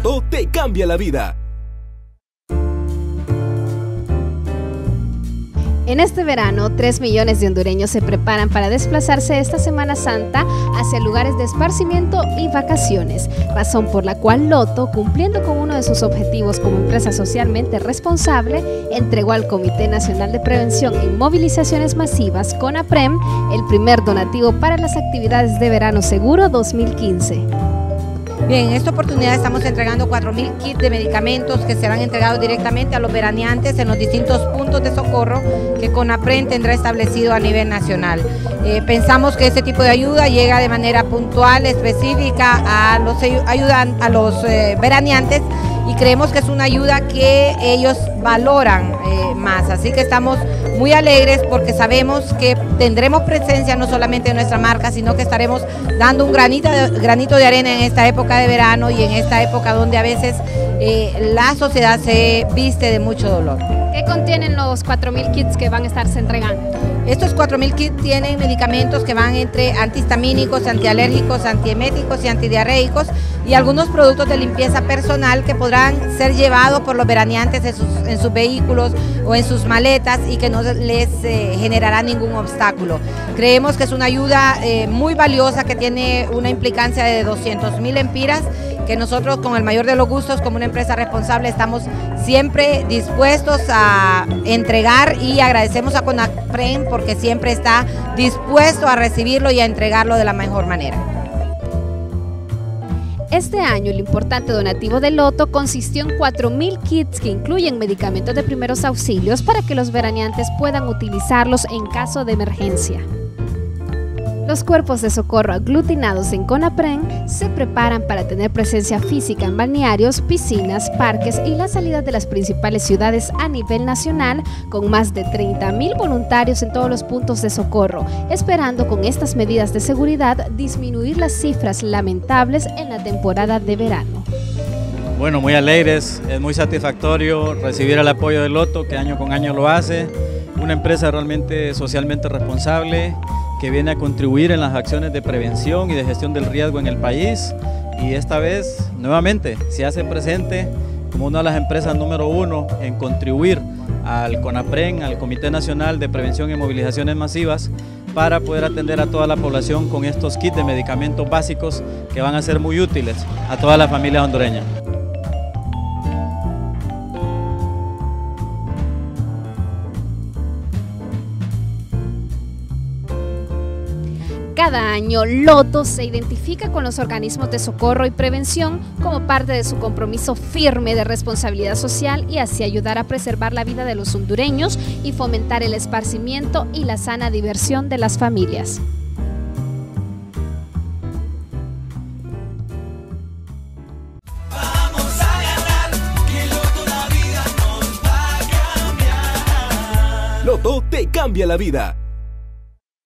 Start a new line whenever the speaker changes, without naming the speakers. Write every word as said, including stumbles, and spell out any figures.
Loto te cambia la vida.
En este verano, tres millones de hondureños se preparan para desplazarse esta Semana Santa hacia lugares de esparcimiento y vacaciones, razón por la cual Loto, cumpliendo con uno de sus objetivos como empresa socialmente responsable, entregó al Comité Nacional de Prevención en Movilizaciones Masivas, CONAPREM, el primer donativo para las actividades de Verano Seguro dos mil quince.
Bien, en esta oportunidad estamos entregando cuatro mil kits de medicamentos que serán entregados directamente a los veraneantes en los distintos puntos de socorro que CONAPREM tendrá establecido a nivel nacional. Eh, pensamos que este tipo de ayuda llega de manera puntual, específica a los, ayudan, a los eh, veraneantes, y creemos que es una ayuda que ellos valoran eh, más. Así que estamos muy alegres porque sabemos que tendremos presencia no solamente en nuestra marca, sino que estaremos dando un granito de, granito de arena en esta época de verano y en esta época donde a veces eh, la sociedad se viste de mucho dolor.
¿Qué contienen los cuatro mil kits que van a estarse entregando?
Estos cuatro mil kits tienen medicamentos que van entre antihistamínicos, antialérgicos, antieméticos y antidiarreicos, y algunos productos de limpieza personal que podrán ser llevados por los veraneantes en sus, en sus vehículos o en sus maletas y que no les eh, generará ningún obstáculo. Creemos que es una ayuda eh, muy valiosa que tiene una implicancia de doscientos mil empiras, que nosotros con el mayor de los gustos como una empresa responsable estamos siempre dispuestos a entregar, y agradecemos a CONAPREM porque siempre está dispuesto a recibirlo y a entregarlo de la mejor manera.
Este año el importante donativo de Loto consistió en cuatro mil kits que incluyen medicamentos de primeros auxilios para que los veraneantes puedan utilizarlos en caso de emergencia. Los cuerpos de socorro aglutinados en CONAPREM se preparan para tener presencia física en balnearios, piscinas, parques y las salidas de las principales ciudades a nivel nacional, con más de treinta mil voluntarios en todos los puntos de socorro, esperando con estas medidas de seguridad disminuir las cifras lamentables en la temporada de verano.
Bueno, muy alegres, es muy satisfactorio recibir el apoyo de Loto, que año con año lo hace, una empresa realmente socialmente responsable, que viene a contribuir en las acciones de prevención y de gestión del riesgo en el país, y esta vez nuevamente se hace presente como una de las empresas número uno en contribuir al CONAPREM, al Comité Nacional de Prevención y Movilizaciones Masivas, para poder atender a toda la población con estos kits de medicamentos básicos que van a ser muy útiles a todas las familias hondureñas.
Cada año, Loto se identifica con los organismos de socorro y prevención como parte de su compromiso firme de responsabilidad social y así ayudar a preservar la vida de los hondureños y fomentar el esparcimiento y la sana diversión de las familias.
Vamos a ganar, que Loto la vida nos va a cambiar.
Loto te cambia la vida.